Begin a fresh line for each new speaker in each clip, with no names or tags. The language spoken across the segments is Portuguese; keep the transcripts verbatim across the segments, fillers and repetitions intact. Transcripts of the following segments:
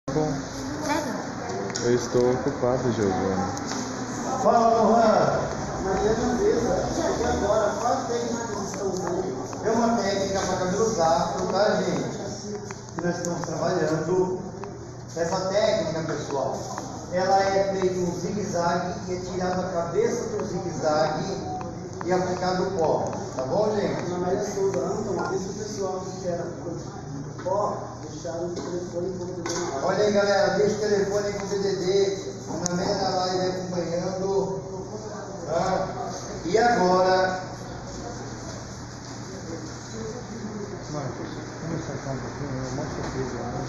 Bom,
Sério?
eu estou ocupado, Giovana.
Fala, Lohan! Maria José, cheguei agora. Qual a técnica que vocês estão usando? É uma técnica para cabelo afro, tá, gente? Que nós estamos trabalhando. Essa técnica, pessoal, ela é feita um zigue-zague e é tirada a cabeça do zigue-zague e aplicado o pó. Tá bom, gente?
Na Maria Souza, Antônio, uma vez que o pessoal que quer pó, deixaram o telefone com o D D na
Olha aí, galera, deixa o telefone com o D D D. Na meia da live acompanhando. Tá? E agora.
Marcos, vamos sacar um pouquinho, é uma surpresa, né?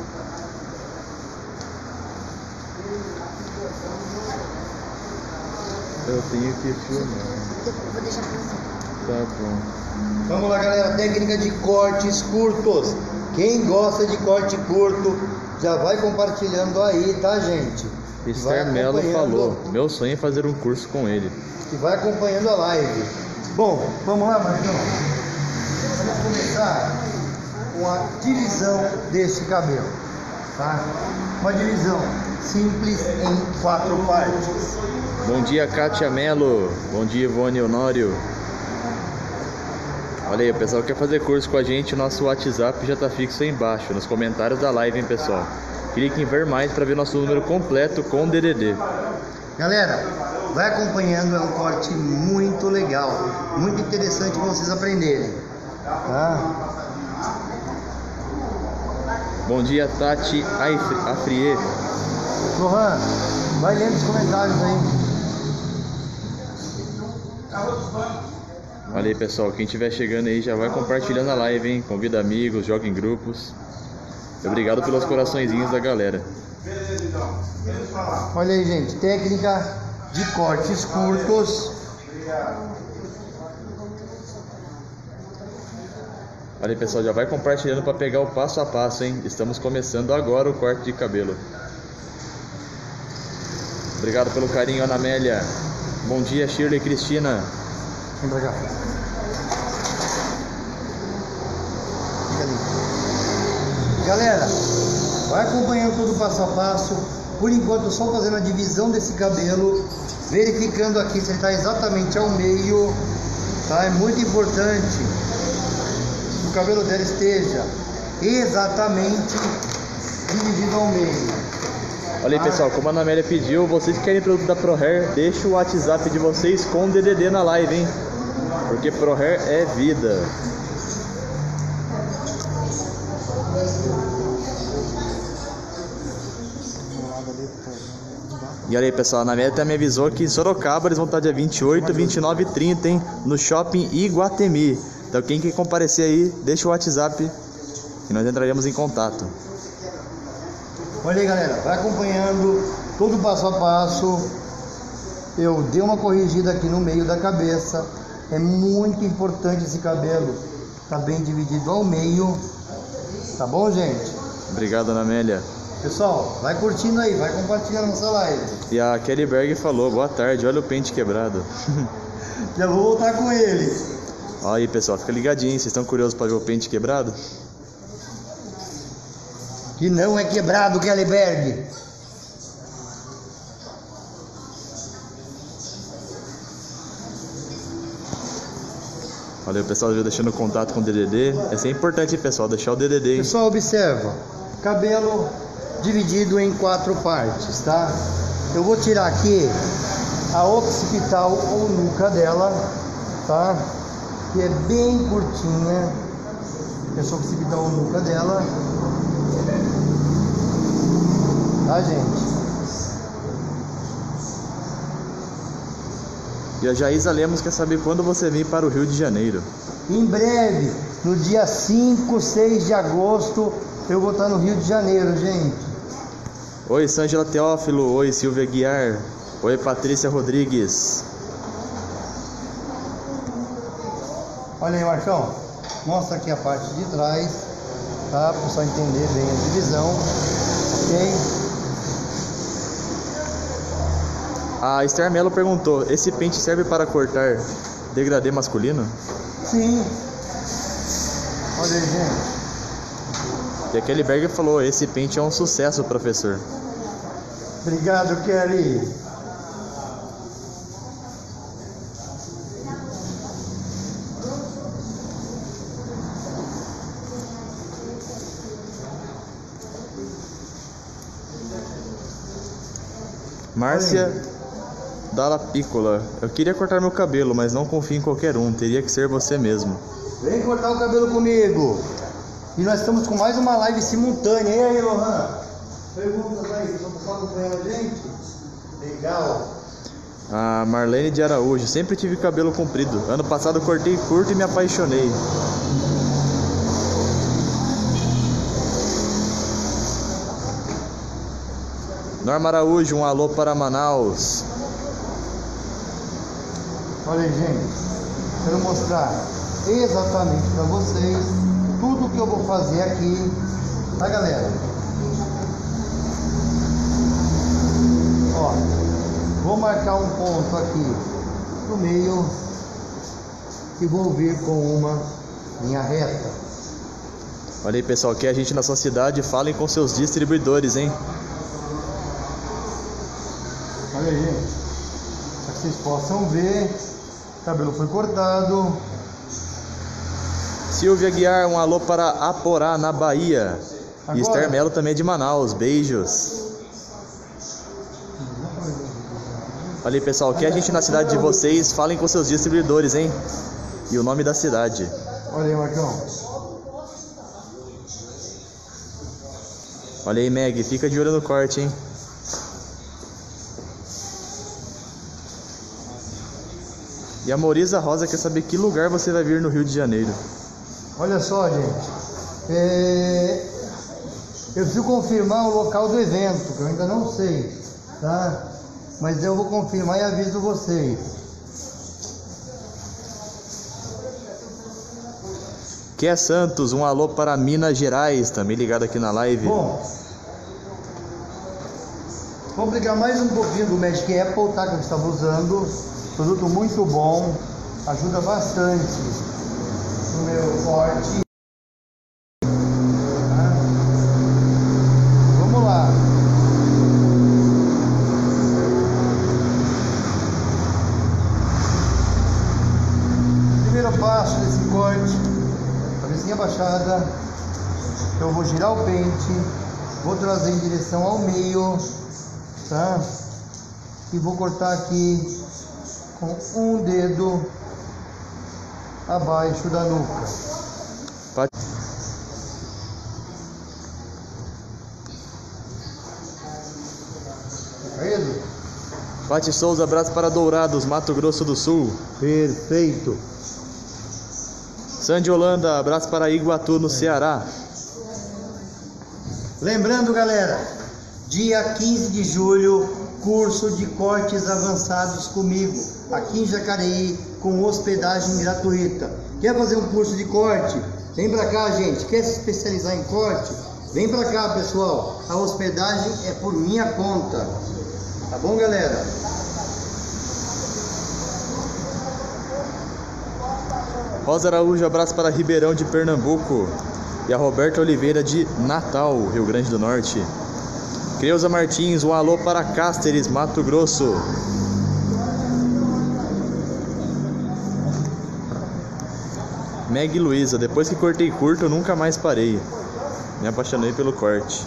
Eu tenho que filmar.
Vou deixar pra você.
Tá bom.
Vamos lá, galera, técnica de cortes curtos. Quem gosta de corte curto, já vai compartilhando aí, tá, gente?
Esther Mello falou, meu sonho é fazer um curso com ele.
E vai acompanhando a live. Bom, vamos lá, Marcão. Vamos começar com a divisão desse cabelo, tá? Uma divisão simples em quatro partes.
Bom dia, Kátia Mello. Bom dia, Ivone Honório. Olha aí, o pessoal quer fazer curso com a gente, o nosso WhatsApp já tá fixo aí embaixo, nos comentários da live, hein, pessoal. Clique em ver mais para ver nosso número completo com D D D.
Galera, vai acompanhando, é um corte muito legal, muito interessante para vocês aprenderem, tá?
Bom dia, Tati Afrie.
Lohan, vai lendo os comentários aí.
Olha aí, pessoal, quem estiver chegando aí já vai compartilhando a live, hein? Convida amigos, joga em grupos. Obrigado pelos coraçõezinhos da galera.
Olha aí, gente, técnica de cortes curtos.
Olha aí, pessoal, já vai compartilhando para pegar o passo a passo, hein? Estamos começando agora o corte de cabelo. Obrigado pelo carinho, Ana Amélia. Bom dia, Shirley Cristina.
Vem pra cá. Fica ali. Galera, vai acompanhando todo o passo a passo. Por enquanto, só fazendo a divisão desse cabelo, verificando aqui se ele está exatamente ao meio, tá? É muito importante que o cabelo dela esteja exatamente dividido ao meio.
Olha aí, pessoal, como a Ana Amélia pediu, vocês que querem produto da ProHair, deixa o WhatsApp de vocês com o D D D na live, hein? Porque ProHair é vida. E olha aí, pessoal, a Ana Amélia até me avisou que em Sorocaba eles vão estar dia vinte e oito, vinte e nove e trinta, hein? No Shopping Iguatemi. Então quem quer comparecer aí, deixa o WhatsApp e nós entraremos em contato.
Olha aí, galera, vai acompanhando todo o passo a passo. Eu dei uma corrigida aqui no meio da cabeça. É muito importante esse cabelo tá bem dividido ao meio. Tá bom, gente?
Obrigado, Ana Amélia.
Pessoal, vai curtindo aí, vai compartilhando nossa live.
E a Kelly Berg falou, boa tarde, olha o pente quebrado.
Já vou voltar com ele.
Olha aí, pessoal, fica ligadinho, vocês estão curiosos para ver o pente quebrado?
Que não é quebrado, Kellyberg.
Olha aí, o pessoal já deixando contato com o D D D. Essa é importante, pessoal, deixar o D D D, hein?
Pessoal, observa. Cabelo dividido em quatro partes, tá? Eu vou tirar aqui a occipital ou nuca dela, tá? Que é bem curtinha. Essa occipital ou nuca dela. Tá, gente?
E a Jaísa Lemos quer saber quando você vem para o Rio de Janeiro.
Em breve, no dia cinco, seis de agosto, eu vou estar no Rio de Janeiro, gente.
Oi, Sângela Teófilo. Oi, Silvia Guiar. Oi, Patrícia Rodrigues.
Olha aí, Marcão. Mostra aqui a parte de trás, tá? Para o pessoal entender bem a divisão. Ok?
A Esther Mello perguntou, esse pente serve para cortar degradê masculino?
Sim. Olha aí, gente.
E a Kelly Berger falou, esse pente é um sucesso, professor.
Obrigado, Kelly.
Márcia Dalla Piccola. Eu queria cortar meu cabelo, mas não confio em qualquer um. Teria que ser você mesmo.
Vem cortar o cabelo comigo. E nós estamos com mais uma live simultânea. E aí, Lohan? Perguntas aí, vocês estão acompanhando a gente? Legal.
A Marlene de Araújo. Sempre tive cabelo comprido. Ano passado cortei curto e me apaixonei. Norma Araújo, um alô para Manaus.
Olha aí, gente. Quero mostrar exatamente para vocês tudo que eu vou fazer aqui, tá, galera? Ó, vou marcar um ponto aqui no meio e vou vir com uma linha reta.
Olha aí, pessoal, que a gente na sua cidade, falem com seus distribuidores, hein?
Olha aí, gente, para que vocês possam ver, o cabelo foi cortado.
Silvia Guiar, um alô para Aporá, na Bahia.
Agora.
E Esther Melo também é de Manaus, beijos. Olha aí, pessoal, que a gente na cidade de vocês, falem com seus distribuidores, hein? E o nome da cidade.
Olha aí, Marcão.
Olha aí, Meg, fica de olho no corte, hein? E a Moriza Rosa quer saber que lugar você vai vir no Rio de Janeiro.
Olha só, gente. É... Eu preciso confirmar o local do evento, que eu ainda não sei, tá? Mas eu vou confirmar e aviso vocês.
Que é Santos, um alô para Minas Gerais, também ligado aqui na live.
Bom, vamos pegar mais um pouquinho do Magic Apple, tá? Que eu estava usando. Produto muito bom, ajuda bastante no meu corte. Tá? Vamos lá. Primeiro passo desse corte, cabecinha baixada. Então eu vou girar o pente, vou trazer em direção ao meio, tá? E vou cortar aqui com um dedo abaixo da nuca. Caído?
Pati Souza, abraço para Dourados, Mato Grosso do Sul.
Perfeito.
Sandy Holanda, abraço para Iguatu, no Ceará.
Lembrando, galera, dia quinze de julho, curso de cortes avançados comigo, aqui em Jacareí, com hospedagem gratuita. Quer fazer um curso de corte? Vem pra cá, gente. Quer se especializar em corte? Vem pra cá, pessoal. A hospedagem é por minha conta. Tá bom, galera?
Rosa Araújo, abraço para Ribeirão de Pernambuco. E a Roberta Oliveira de Natal, Rio Grande do Norte. Creuza Martins, um alô para Cáceres, Mato Grosso. Meg Luiza, depois que cortei curto, eu nunca mais parei. Me apaixonei pelo corte.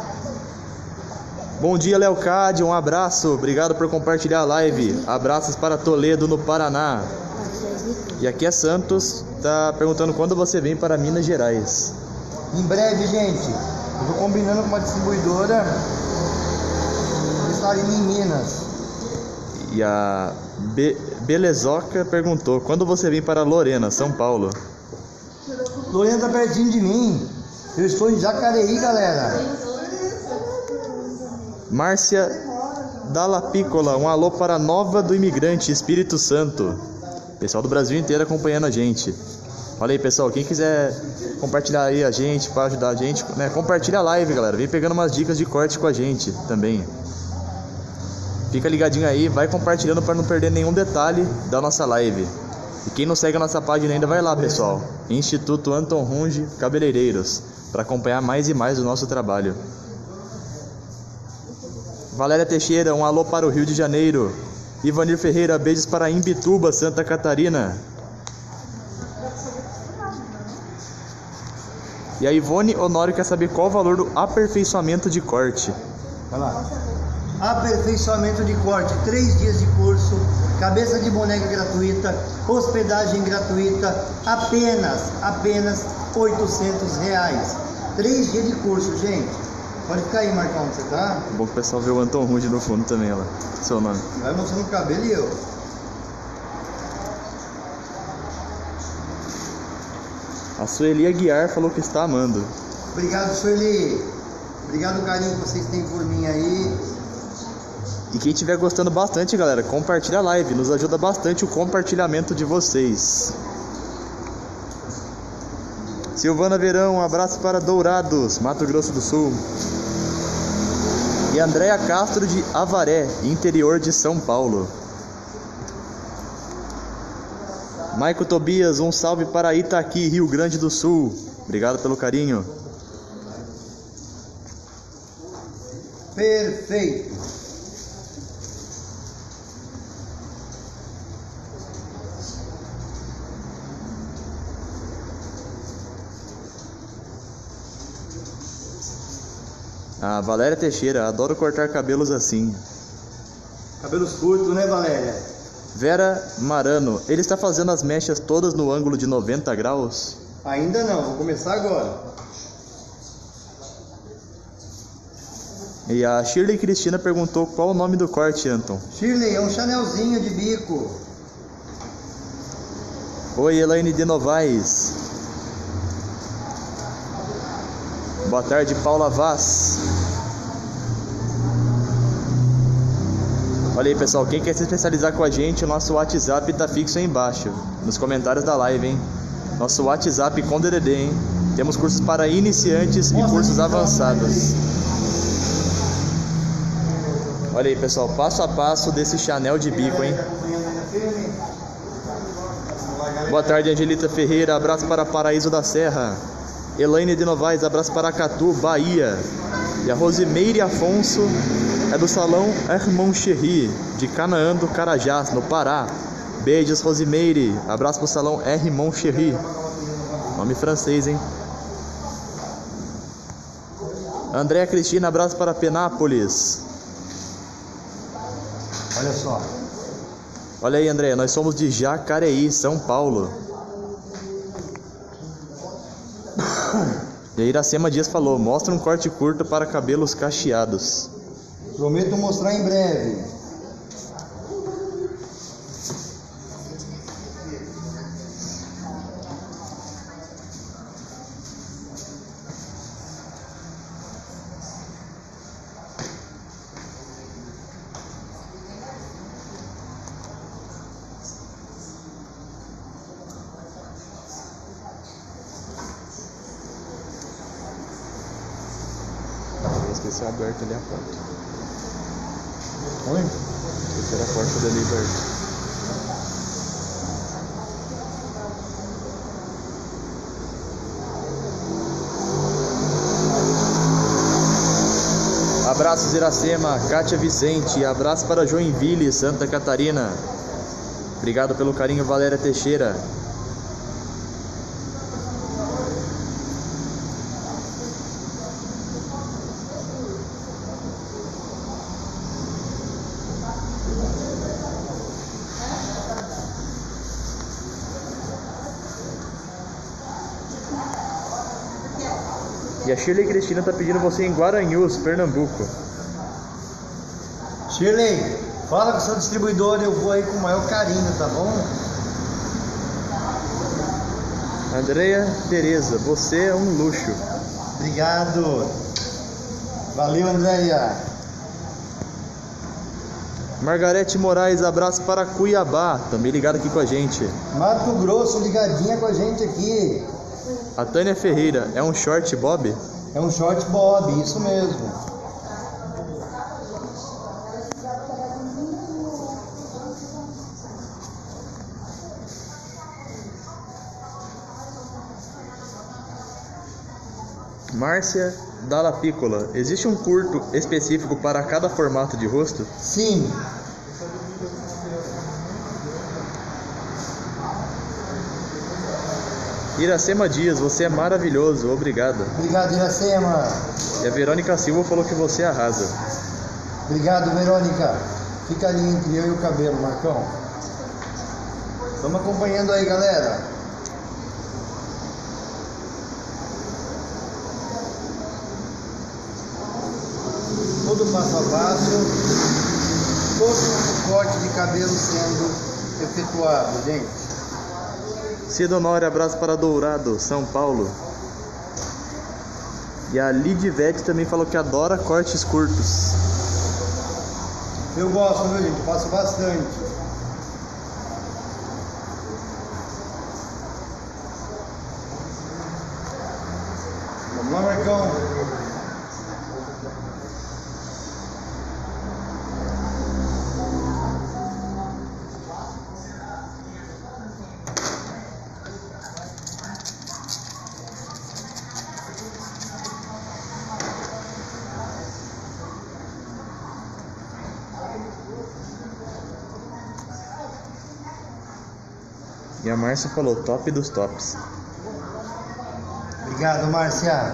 Bom dia, Leocádio, um abraço. Obrigado por compartilhar a live. Abraços para Toledo, no Paraná. E aqui é Santos, tá perguntando quando você vem para Minas Gerais.
Em breve, gente. Eu tô combinando com uma distribuidora de estar em Minas.
E a Be Belezoca perguntou, quando você vem para Lorena, São Paulo?
Lorena tá pertinho de mim. Eu estou em Jacareí, galera.
Márcia Dalla Piccola, um alô para Nova do Imigrante, Espírito Santo. Pessoal do Brasil inteiro acompanhando a gente. Olha aí, pessoal, quem quiser compartilhar aí a gente, para ajudar a gente, né? Compartilha a live, galera. Vem pegando umas dicas de corte com a gente também. Fica ligadinho aí, vai compartilhando para não perder nenhum detalhe da nossa live. E quem não segue a nossa página ainda, vai lá, pessoal. Instituto Anton Runge Cabeleireiros. para acompanhar mais e mais o nosso trabalho. Valéria Teixeira, um alô para o Rio de Janeiro. Ivanir Ferreira, beijos para Imbituba, Santa Catarina. E a Ivone Honório quer saber qual o valor do aperfeiçoamento de corte.
Vai lá. Aperfeiçoamento de corte, três dias de curso, cabeça de boneca gratuita, hospedagem gratuita, apenas, apenas oitocentos reais. Três dias de curso, gente. Pode ficar aí, Marcão, onde você tá?
Bom que o pessoal vê o Anton Rude no fundo também, lá. Seu nome.
Vai mostrando o cabelo e eu.
A Sueli Aguiar falou que está amando.
Obrigado, Sueli. Obrigado o carinho que vocês têm por mim aí.
E quem estiver gostando bastante, galera, compartilha a live. Nos ajuda bastante o compartilhamento de vocês. Silvana Verão, um abraço para Dourados, Mato Grosso do Sul. E Andréa Castro de Avaré, interior de São Paulo. Maico Tobias, um salve para Itaqui, Rio Grande do Sul. Obrigado pelo carinho.
Perfeito.
A Valéria Teixeira, adoro cortar cabelos assim.
Cabelos curtos, né, Valéria?
Vera Marano, ele está fazendo as mechas todas no ângulo de noventa graus?
Ainda não, vou começar agora.
E a Shirley Cristina perguntou qual o nome do corte, Anton.
Shirley, é um chanelzinho de bico.
Oi, Elaine de Novaes. Boa tarde, Paula Vaz. Olha aí, pessoal, quem quer se especializar com a gente, o nosso WhatsApp tá fixo aí embaixo, nos comentários da live, hein? Nosso WhatsApp com D D D, hein? Temos cursos para iniciantes e cursos avançados. Olha aí, pessoal, passo a passo desse Chanel de bico, hein? Boa tarde, Angelita Ferreira, abraço para Paraíso da Serra. Elaine de Novaes, abraço para Catu, Bahia. E a Rosimeire Afonso é do Salão Hermon Cherry, de Canaã do Carajás, no Pará. Beijos, Rosimeire. Abraço pro Salão Hermon Cherry. Nome francês, hein? Andréa Cristina, abraço para Penápolis.
Olha só.
Olha aí, Andréa, nós somos de Jacareí, São Paulo. E a Iracema Dias falou, mostra um corte curto para cabelos cacheados.
Prometo mostrar em breve.
Esqueci aberto ali a porta.
Oi?
Esqueci a porta dali aberta. Abraços, Iracema, Kátia Vicente, abraço para Joinville, Santa Catarina. Obrigado pelo carinho, Valéria Teixeira. E a Shirley Cristina tá pedindo você em Guaranhus, Pernambuco.
Shirley, fala com o seu distribuidor, eu vou aí com o maior carinho, tá bom?
Andréia Tereza, você é um luxo.
Obrigado. Valeu, Andréia.
Margarete Moraes, abraço para Cuiabá, também ligado aqui com a gente.
Mato Grosso, ligadinha com a gente aqui.
A Tânia Ferreira, é um short bob?
É um short bob, isso mesmo.
Márcia Dalla Piccola, existe um curto específico para cada formato de rosto?
Sim.
Iracema Dias, você é maravilhoso, obrigado.
Obrigado, Iracema.
E a Verônica Silva falou que você arrasa.
Obrigado, Verônica. Fica ali entre eu e o cabelo, Marcão. Estamos acompanhando aí, galera. Todo passo a passo, todo o corte de cabelo sendo efetuado, gente.
Cida Honório, abraço para Dourado, São Paulo. E a Lidivete também falou que adora cortes curtos.
Eu gosto, viu, gente? Faço bastante. Vamos lá, Marcão.
E a Márcia falou top dos tops.
Obrigado, Márcia.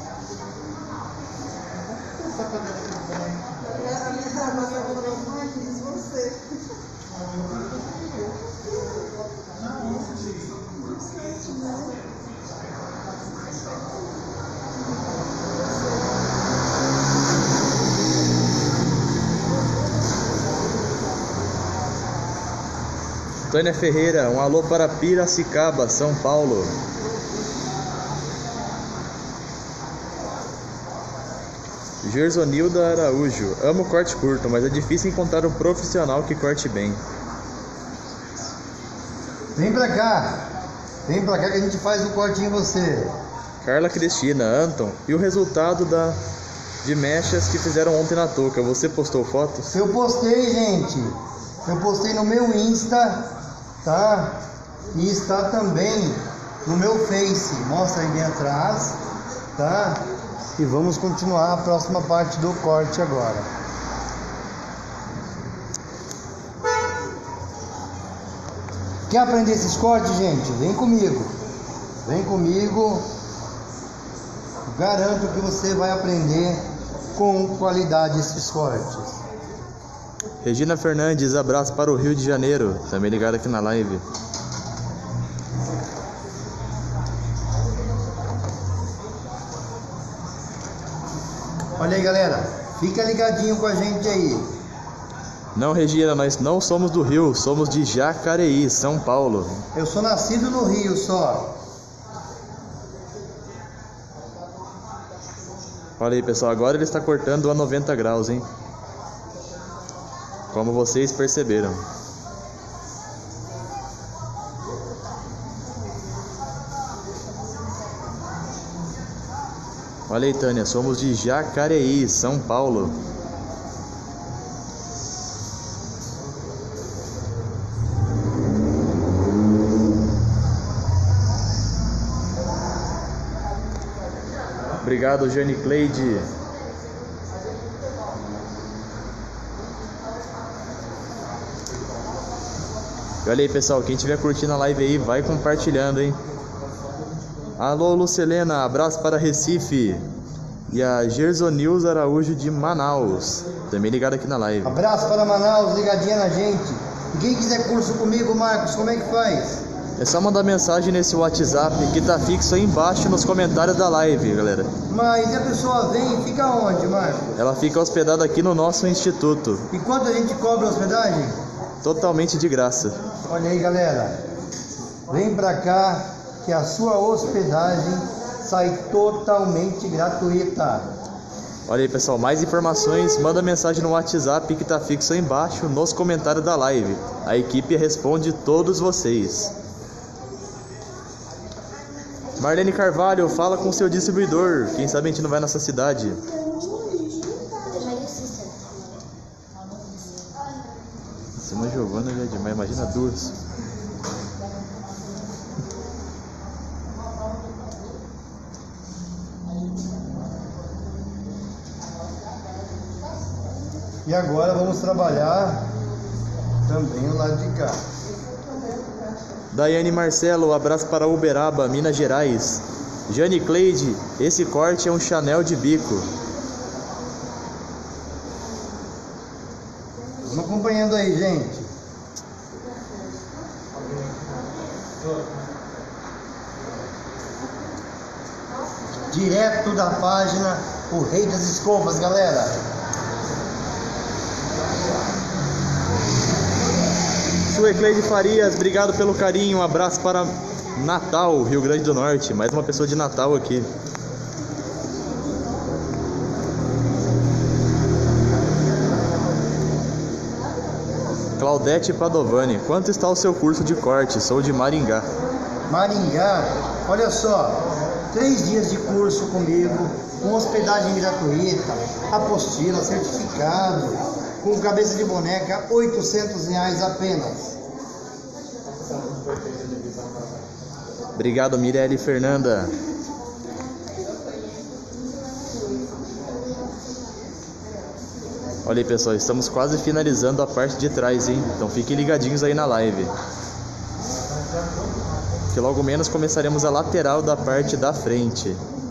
Tânia Ferreira, um alô para Piracicaba, São Paulo. Gersonilda Araújo, amo corte curto, mas é difícil encontrar um profissional que corte bem.
Vem pra cá. Vem pra cá que a gente faz o corte em você.
Carla Cristina, Anton, e o resultado da de mechas que fizeram ontem na touca? Você postou fotos?
Eu postei, gente. Eu postei no meu Insta, tá? E está também no meu Face. Mostra aí bem atrás, tá? E vamos continuar a próxima parte do corte agora. Quer aprender esses cortes, gente? Vem comigo. Vem comigo. Garanto que você vai aprender com qualidade esses cortes.
Regina Fernandes, abraço para o Rio de Janeiro, também ligado aqui na live.
Olha aí, galera, fica ligadinho com a gente aí.
Não, Regina, nós não somos do Rio, somos de Jacareí, São Paulo.
Eu sou nascido no Rio só.
Olha aí, pessoal, agora ele está cortando a noventa graus, hein? Como vocês perceberam. Olha aí, Tânia, somos de Jacareí, São Paulo. Obrigado, Jane Cleide. Olha aí, pessoal, quem estiver curtindo a live aí, vai compartilhando, hein? Alô, Lucelena, abraço para Recife. E a Gersonilza Araújo de Manaus, também ligado aqui na live.
Abraço para Manaus, ligadinha na gente. E quem quiser curso comigo, Marcos, como é que faz?
É só mandar mensagem nesse WhatsApp que tá fixo aí embaixo nos comentários da live, galera.
Mas a pessoa vem e fica onde, Marcos?
Ela fica hospedada aqui no nosso instituto.
E quanto a gente cobra a hospedagem?
Totalmente de graça.
Olha aí, galera. Vem pra cá que a sua hospedagem sai totalmente gratuita.
Olha aí, pessoal, mais informações, manda mensagem no WhatsApp que tá fixo aí embaixo nos comentários da live. A equipe responde todos vocês. Marlene Carvalho, fala com seu distribuidor. Quem sabe a gente não vai nessa cidade. Se uma Giovana já é demais, imagina duas.
E agora vamos trabalhar também o lado de cá.
Daiane Marcelo, abraço para Uberaba, Minas Gerais. Jane Cleide, esse corte é um Chanel de bico.
Vamos acompanhando aí, gente. Direto da página O Rei das Escovas, galera.
Suecleide Farias, obrigado pelo carinho. Um abraço para Natal, Rio Grande do Norte. Mais uma pessoa de Natal aqui. Claudete Padovani, quanto está o seu curso de corte? Sou de Maringá.
Maringá, olha só, três dias de curso comigo, com hospedagem gratuita, apostila, certificado, com cabeça de boneca, oitocentos reais apenas.
Obrigado, Mirelle Fernanda. Olha aí, pessoal, estamos quase finalizando a parte de trás, hein? Então fiquem ligadinhos aí na live. Que logo menos começaremos a lateral da parte da frente.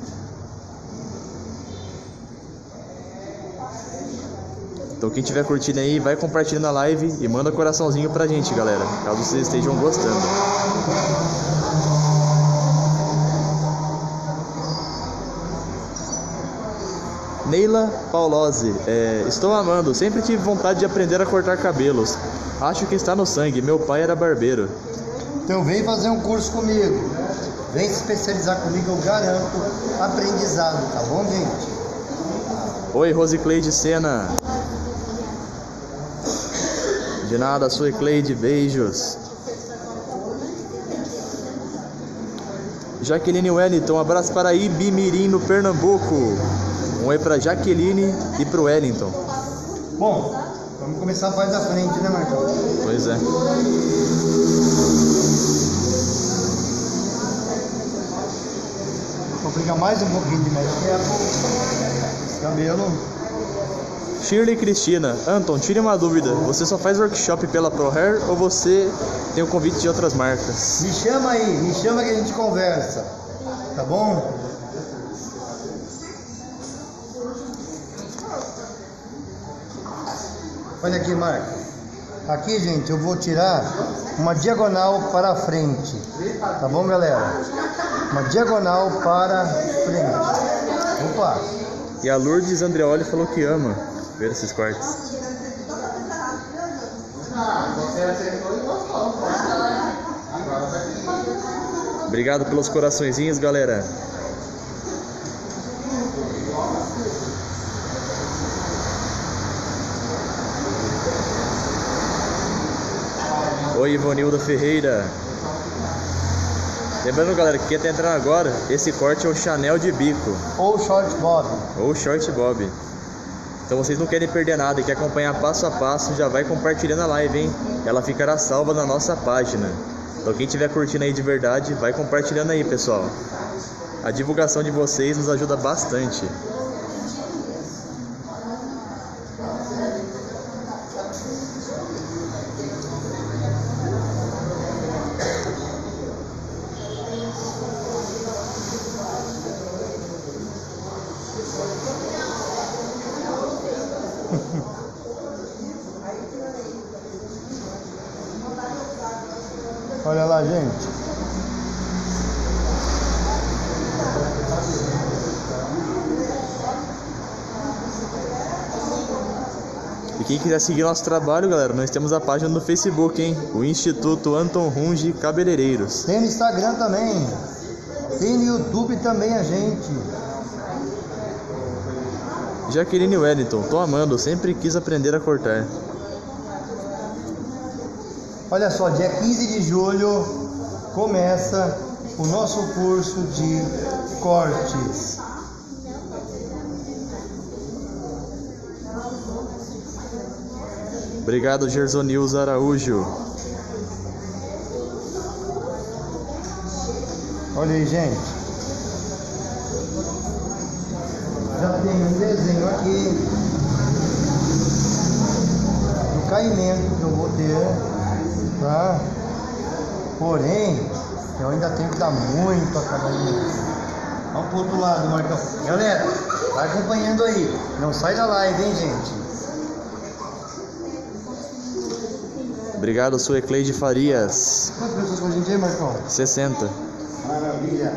Então quem estiver curtindo aí, vai compartilhando a live e manda coraçãozinho pra gente, galera, caso vocês estejam gostando. Neila Paulose, é, estou amando, sempre tive vontade de aprender a cortar cabelos. Acho que está no sangue, meu pai era barbeiro.
Então vem fazer um curso comigo, vem se especializar comigo, eu garanto aprendizado, tá bom, gente?
Oi, Rosicleide Sena. De nada, Suecleide, beijos. Jaqueline Wellington, um abraço para Ibimirim, no Pernambuco. Um oi para Jaqueline e para o Wellington.
Bom, vamos começar a parte da frente, né, Marcão?
Pois é.
Vou pegar mais um pouquinho de médico. Cabelo.
Shirley Cristina, Anton, tire uma dúvida. Você só faz workshop pela ProHair ou você tem o convite de outras marcas?
Me chama aí, me chama que a gente conversa. Tá bom? Olha aqui, Marco. Aqui, gente, eu vou tirar uma diagonal para a frente. Tá bom, galera? Uma diagonal para a frente. Opa!
E a Lourdes Andreoli falou que ama ver esses cortes. Obrigado pelos coraçõezinhos, galera. Oi, Ivonilda Ferreira. Lembrando, galera, que quem tá entrando agora, esse corte é o Chanel de bico.
Ou short bob.
Ou short bob. Então vocês não querem perder nada e quer acompanhar passo a passo, já vai compartilhando a live, hein? Ela ficará salva na nossa página. Então quem estiver curtindo aí de verdade, vai compartilhando aí, pessoal. A divulgação de vocês nos ajuda bastante.
Olha lá, gente.
E quem quiser seguir nosso trabalho, galera, nós temos a página no Facebook, hein? O Instituto Anton Runge Cabeleireiros.
Tem no Instagram também. Tem no YouTube também a gente.
Jaqueline Wellington, tô amando, sempre quis aprender a cortar.
Olha só, dia quinze de julho começa o nosso curso de cortes.
Obrigado, Gersonils Araújo.
Olha aí, gente. Já tem um desenho aqui. caimento que eu vou ter, tá? Porém, eu ainda tenho que dar muito acabamento. Vamos pro outro lado, Marcão. Galera, vai acompanhando aí. Não sai da live, hein, gente?
Obrigado, Suecleide Farias.
Quantas pessoas com a gente aí, Marcão?
sessenta.
Maravilha.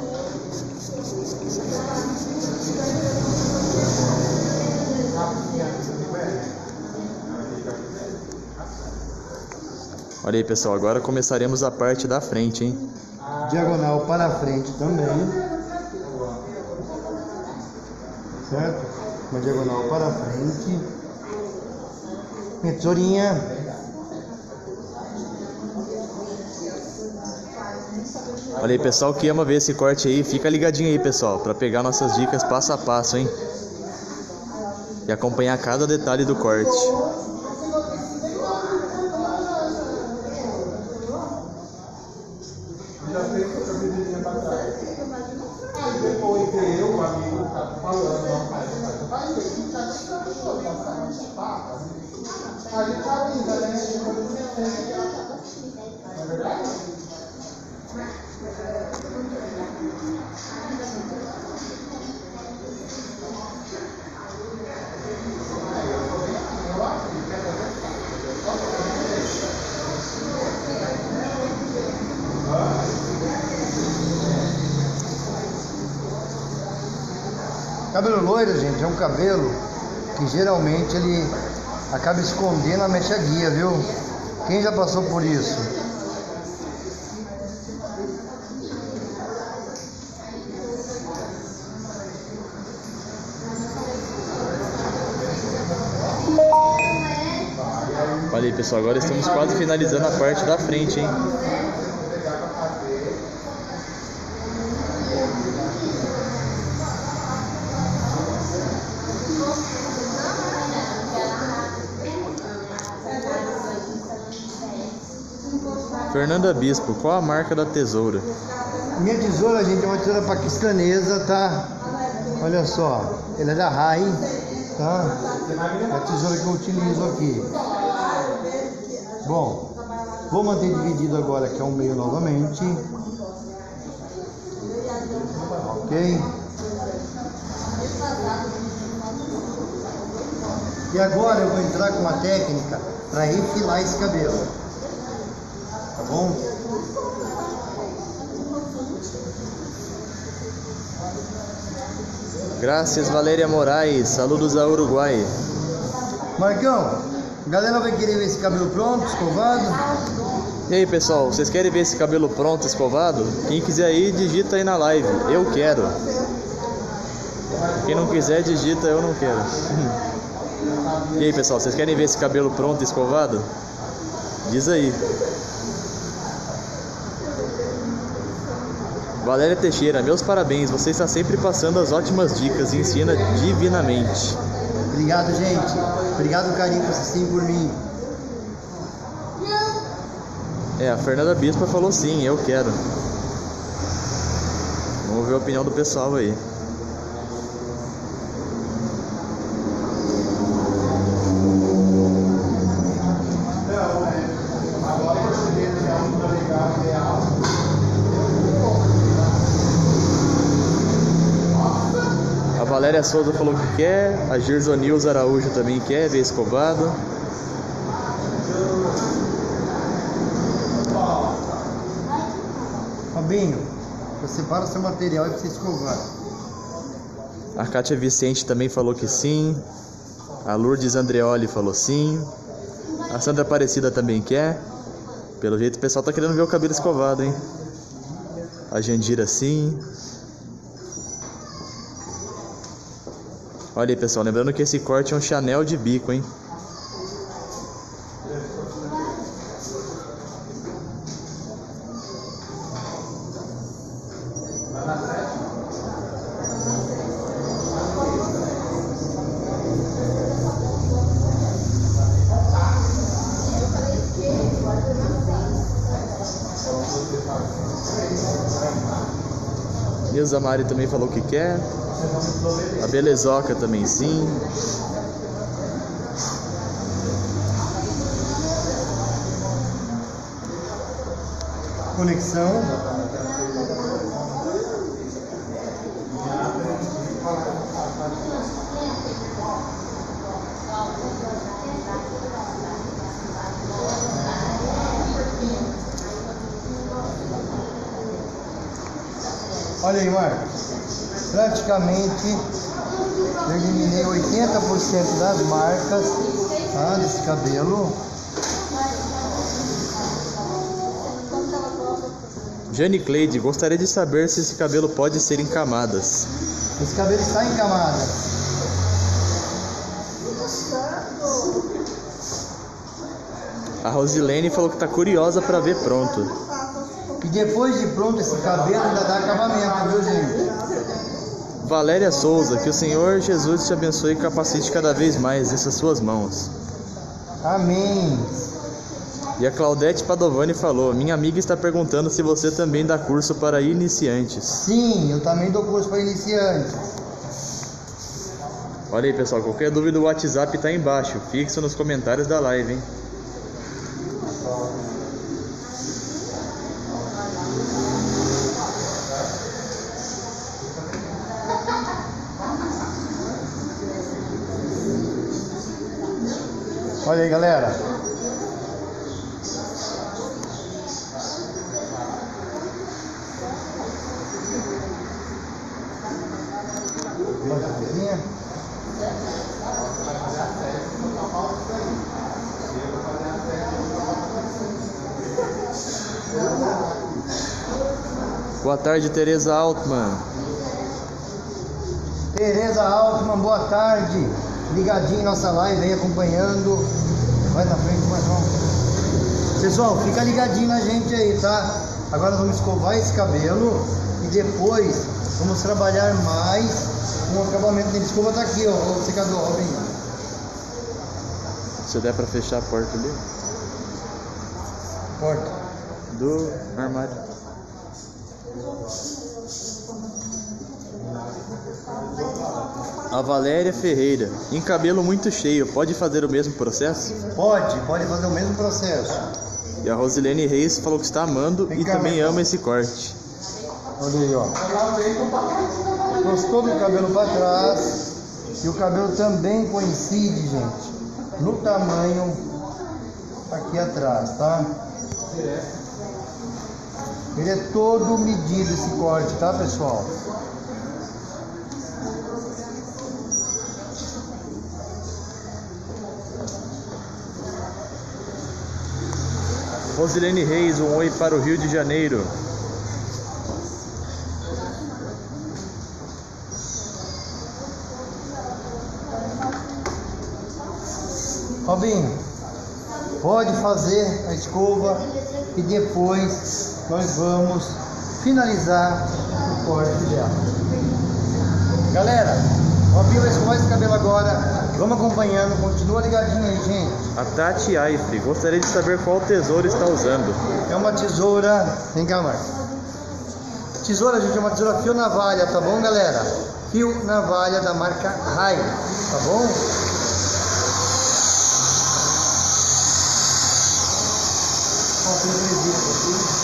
Olha aí, pessoal, agora começaremos a parte da frente, hein?
Diagonal para frente também. Certo? Uma diagonal para frente. Minha tesourinha.
Olha aí, pessoal que ama ver esse corte aí, fica ligadinho aí, pessoal, para pegar nossas dicas passo a passo, hein? E acompanhar cada detalhe do corte.
Depois eu, o amigo, tá falando, a gente tá linda, né? Não é verdade?
Cabelo loiro, gente, é um cabelo que geralmente ele acaba escondendo a mecha guia, viu? Quem já passou por isso?
Olha aí, pessoal, agora estamos quase finalizando a parte da frente, hein? Fernanda Bispo, qual a marca da tesoura?
Minha tesoura, gente, é uma tesoura paquistanesa, tá? Olha só, ela é da Rai, tá? É a tesoura que eu utilizo aqui. Bom, vou manter dividido agora aqui ao meio novamente. Ok? E agora eu vou entrar com uma técnica para refilar esse cabelo. Tá bom?
Graças, Valéria Moraes, saludos a Uruguai.
Marcão, a galera vai querer ver esse cabelo pronto, escovado?
E aí, pessoal, vocês querem ver esse cabelo pronto, escovado? Quem quiser aí, digita aí na live, eu quero. Quem não quiser, digita eu não quero. E aí, pessoal, vocês querem ver esse cabelo pronto, escovado? Diz aí. Valéria Teixeira, meus parabéns, você está sempre passando as ótimas dicas e ensina divinamente.
Obrigado, gente. Obrigado, carinho que vocês têm por mim.
É, a Fernanda Bispa falou sim, eu quero. Vamos ver a opinião do pessoal aí. A Valéria Souza falou que quer, a Girsonilza Araújo também quer ver escovado.
Fabinho, você separa o seu material e precisa escovar.
A Kátia Vicente também falou que sim. A Lourdes Andreoli falou sim. A Sandra Aparecida também quer. Pelo jeito o pessoal tá querendo ver o cabelo escovado, hein? A Jandira sim. Olha aí, pessoal, lembrando que esse corte é um Chanel de bico, hein? Nilza Mari também falou que quer. A Belezoca também sim.
conexão. Olha aí, Marcos. Praticamente eu eliminei oitenta por cento das marcas, tá, desse cabelo.
Jane Cleide, gostaria de saber se esse cabelo pode ser em camadas.
Esse cabelo está em camadas.
A Rosilene falou que está curiosa para ver pronto.
E depois de pronto, esse cabelo ainda dá acabamento, viu, gente?
Valéria Souza, que o Senhor Jesus te abençoe e capacite cada vez mais essas suas mãos.
Amém.
E a Claudete Padovani falou: minha amiga está perguntando se você também dá curso para iniciantes.
Sim, eu também dou curso para iniciantes.
Olha aí, pessoal, qualquer dúvida o WhatsApp está aí embaixo, fixa nos comentários da live, hein?
Olha aí, galera. Uma coisinha.
Boa tarde, Tereza Altman.
Tereza Altman, boa tarde. Ligadinho em nossa live aí, acompanhando. Vai na frente, mais um. Pessoal, fica ligadinho na gente aí, tá? Agora nós vamos escovar esse cabelo e depois vamos trabalhar mais com o acabamento dele. Escova tá aqui, ó, o secador, ó, bem.
Se der para fechar a porta ali
Porta.
do armário. A Valéria Ferreira, em cabelo muito cheio, pode fazer o mesmo processo?
Pode, pode fazer o mesmo processo.
E a Rosilene Reis falou que está amando
Vem
e
cá,
também
Marcão.
ama esse corte.
Olha aí, ó. Gostou do cabelo para trás. E o cabelo também coincide, gente, no tamanho aqui atrás, tá? Ele é todo medido esse corte, tá, pessoal?
Rosilene Reis, um oi para o Rio de Janeiro.
Robinho, pode fazer a escova e depois nós vamos finalizar o corte dela. Galera, Robinho vai escovar esse cabelo agora. Vamos acompanhando, continua ligadinho aí, gente.
A Tati Aifre, gostaria de saber qual tesouro está usando.
É uma tesoura. Vem cá, Marcos. Tesoura, gente, é uma tesoura fio navalha, tá bom, galera? Fio navalha da marca Rai, tá bom? Ó, tem resina aqui.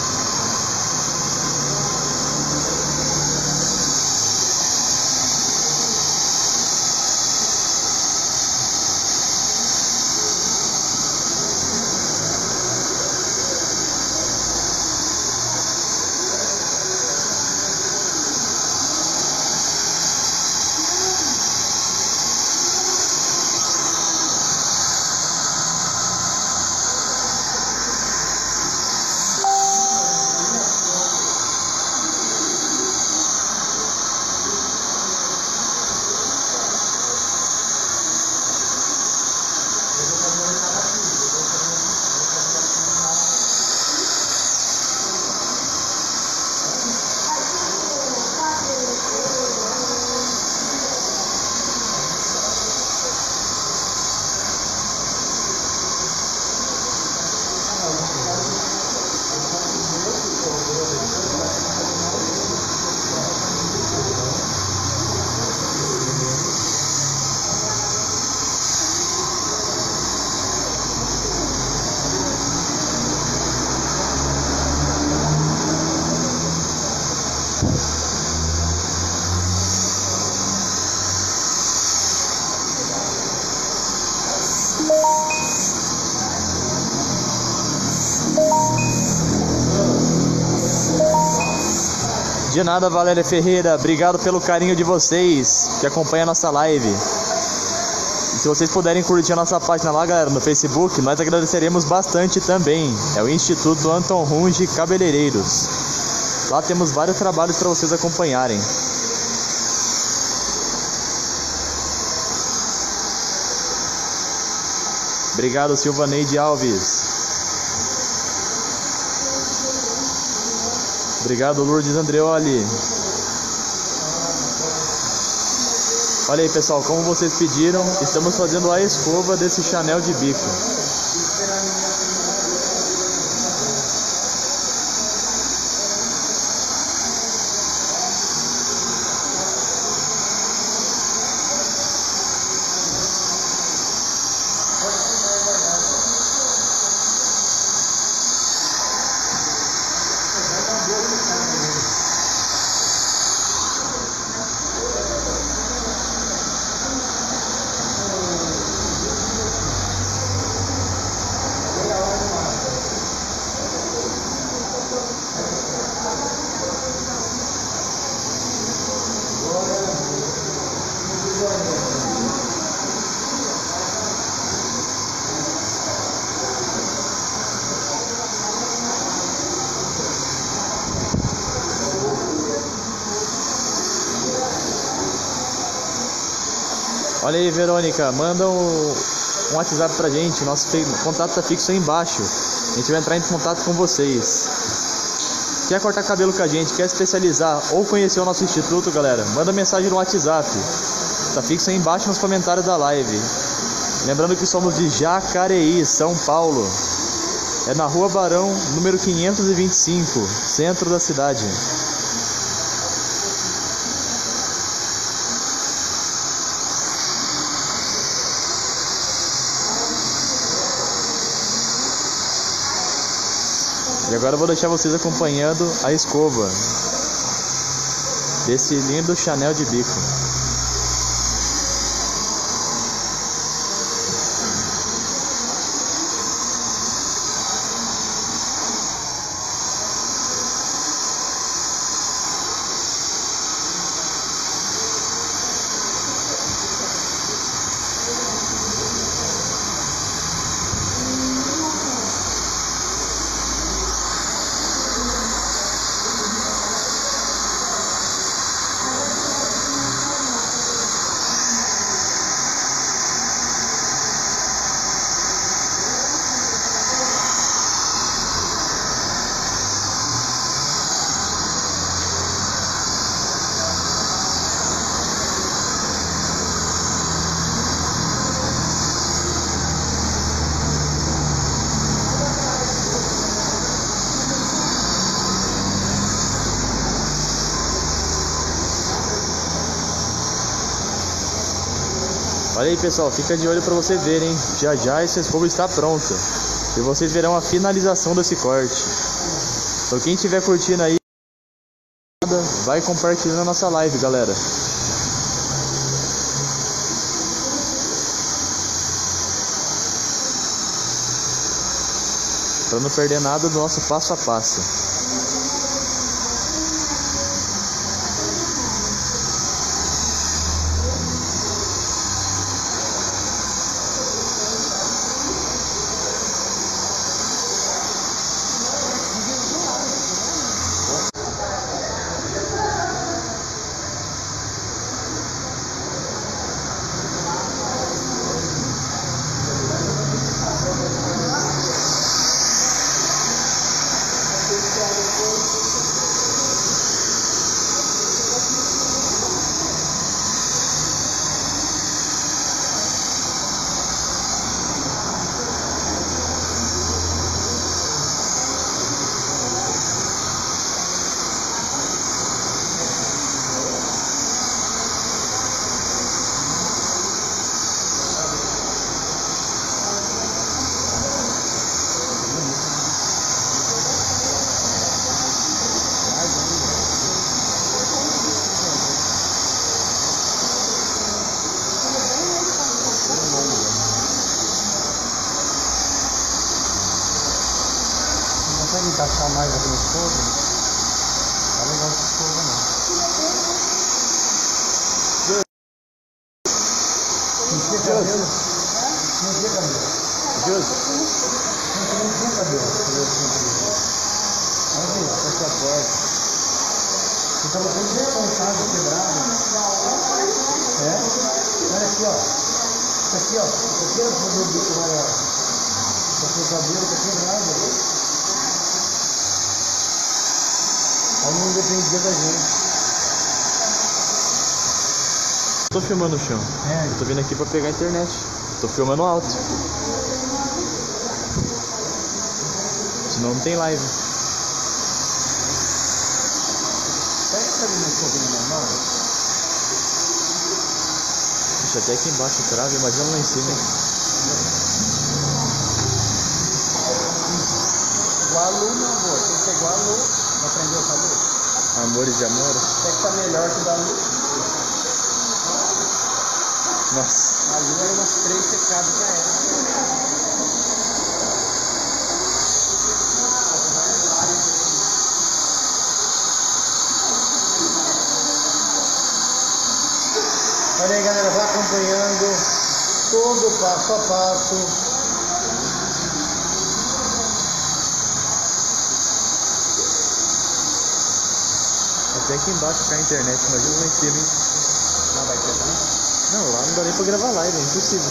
De nada, Valéria Ferreira. Obrigado pelo carinho de vocês que acompanham a nossa live. E se vocês puderem curtir a nossa página lá, galera, no Facebook, nós agradeceremos bastante também. É o Instituto Anton Runge Cabeleireiros. Lá temos vários trabalhos para vocês acompanharem. Obrigado, Silvaneide Alves. Obrigado, Lourdes Andreoli. Olha aí, pessoal, como vocês pediram, estamos fazendo a escova desse Chanel de bico. Olha aí, Verônica, manda um, um WhatsApp pra gente, nosso contato tá fixo aí embaixo. A gente vai entrar em contato com vocês. Quer cortar cabelo com a gente, quer especializar ou conhecer o nosso instituto, galera, manda mensagem no WhatsApp. Tá fixo aí embaixo nos comentários da live. Lembrando que somos de Jacareí, São Paulo. É na Rua Barão, número quinhentos e vinte e cinco, centro da cidade. E agora eu vou deixar vocês acompanhando a escova desse lindo Chanel de bico. Olha aí, pessoal, fica de olho para você ver, hein? Já já essa escova está pronta e vocês verão a finalização desse corte. Então quem estiver curtindo aí, vai compartilhando a nossa live, galera. Para não perder nada do nosso passo a passo.
Consegue encaixar mais aqui no escova? Tá legal essa escova, não. Não tinha cabelo.
Justo?
Não tinha cabelo. Olha aí, ó, fecha a porta. Você estava todo descontado, quebrado. É? Olha aqui, ó. Isso aqui, ó. Isso aqui é o fazer o bico maior. Isso aqui o cabelo tá quebrado. Aí não dependia da gente.
Tô filmando o chão.
É.
Eu tô vindo aqui pra pegar a internet. Tô filmando alto. Senão não tem live.
Pega essa ali um pouquinho normal.
Deixa até aqui embaixo o trave, imagina lá em cima.
Igual a Lu, meu amor. Tem que ser igual a Lu. Não aprendeu a fazer?
Amores de amor.
Até que tá melhor que o da Lu.
Nossa.
A Lu era umas três secadas já era. Olha aí, galera, vai acompanhando todo o passo a passo.
Até aqui embaixo cai a internet, imagina lá em cima, hein?
Não vai ter também?
Não, lá não dá nem pra gravar live, é impossível.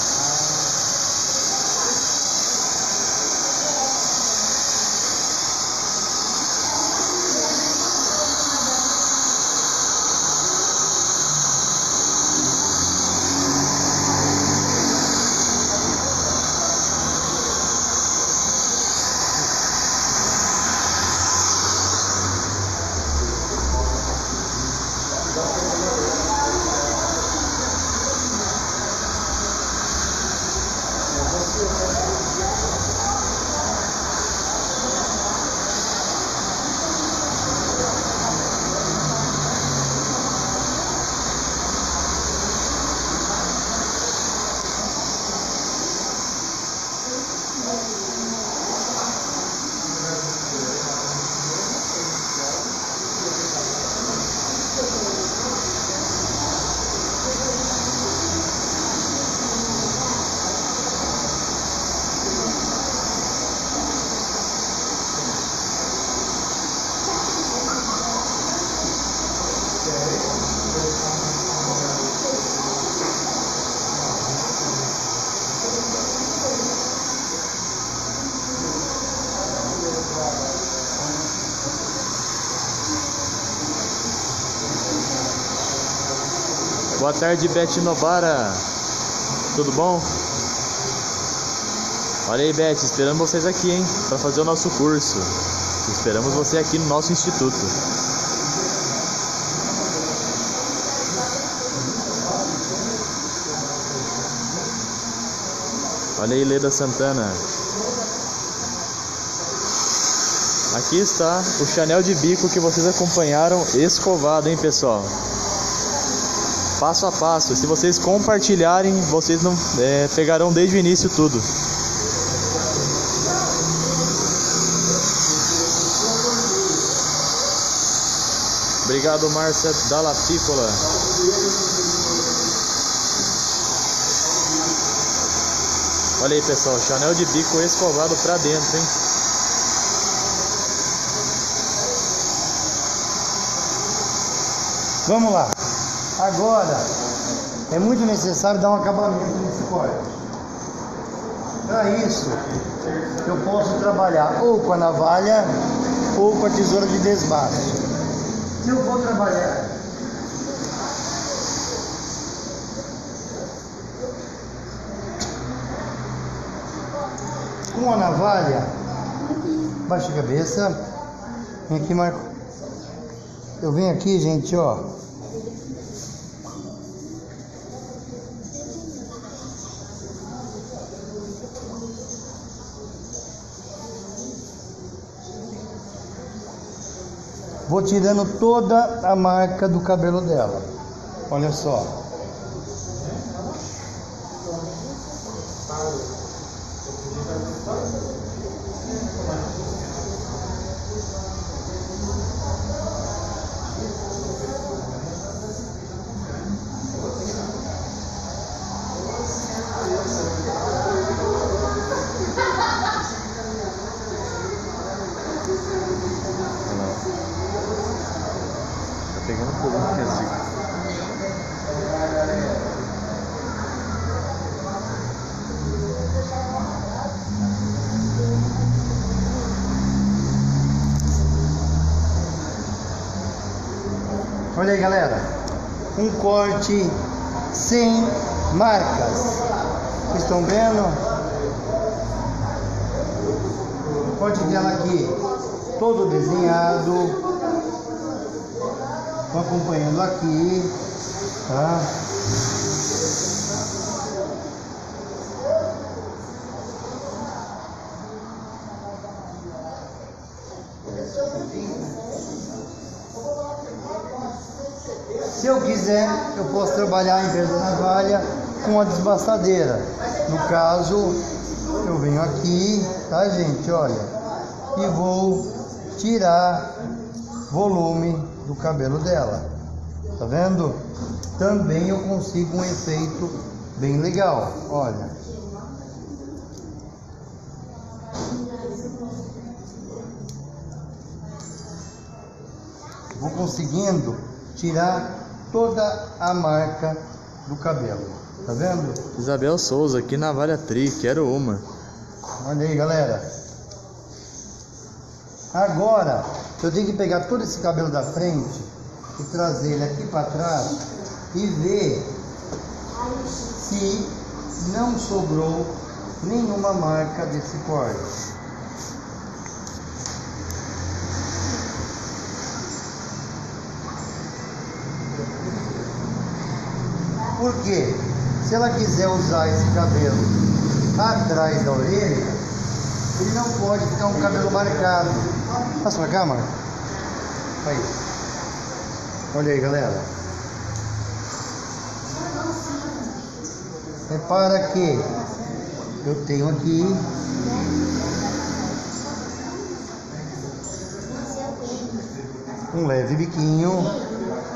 Boa tarde, Beth Nobara. Tudo bom? Olha aí, Beth, esperando vocês aqui, hein, para fazer o nosso curso. Esperamos você aqui no nosso instituto. Olha aí, Leda Santana. Aqui está o Chanel de bico que vocês acompanharam escovado, hein, pessoal? Passo a passo. Se vocês compartilharem, vocês não é, pegarão desde o início tudo. Obrigado, Márcia Dalla Piccola. Olha aí, pessoal, Chanel de bico escovado pra dentro, hein?
Vamos lá. Agora, é muito necessário dar um acabamento nesse corte. Para isso, eu posso trabalhar ou com a navalha ou com a tesoura de desbaste. Se eu vou trabalhar com a navalha, baixa a cabeça, vem aqui, Marco. Eu venho aqui, gente, ó. Vou tirando toda a marca do cabelo dela. Olha só. Olha aí, galera. Um corte sem marcas. Vocês estão vendo? O corte dela aqui, todo desenhado. Estou acompanhando aqui, tá? Se eu quiser, eu posso trabalhar em vez da navalha com a desbastadeira. No caso, eu venho aqui, tá, gente? Olha, e vou tirar volume do cabelo dela. Tá vendo? Também eu consigo um efeito bem legal. Olha. Vou conseguindo tirar toda a marca do cabelo. Tá vendo?
Isabel Souza, aqui na Navalha Tri, quero uma.
Olha aí, galera. Agora, eu tenho que pegar todo esse cabelo da frente e trazer ele aqui para trás e ver se não sobrou nenhuma marca desse corte. Porque se ela quiser usar esse cabelo atrás da orelha, ele não pode ficar um cabelo marcado. Passa pra cá, Marco. Aí. Olha aí, galera. Repara que eu tenho aqui um leve biquinho.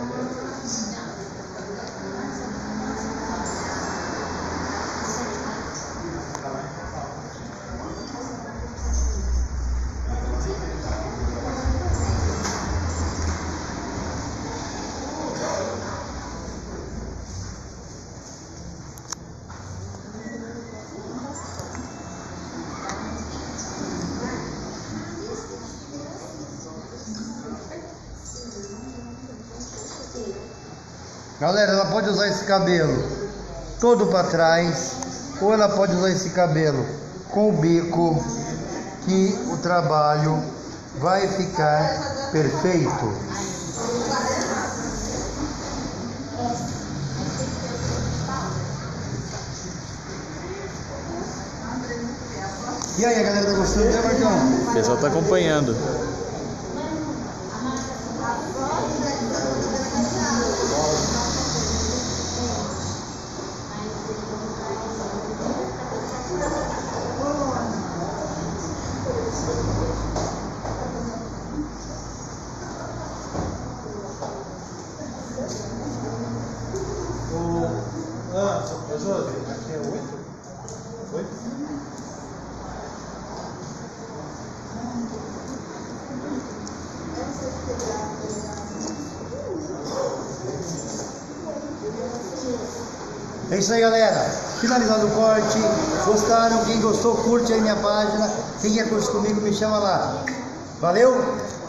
Galera, ela pode usar esse cabelo todo para trás, ou ela pode usar esse cabelo com o bico, que o trabalho vai ficar perfeito. E aí, a galera tá gostando, né, Marcão?
O pessoal tá acompanhando.
Ah, Josi, aqui é oito? Oito?
É isso aí, galera. Finalizado o corte. Gostaram? Quem gostou, curte aí minha página. Quem quer curso comigo, me chama lá. Valeu?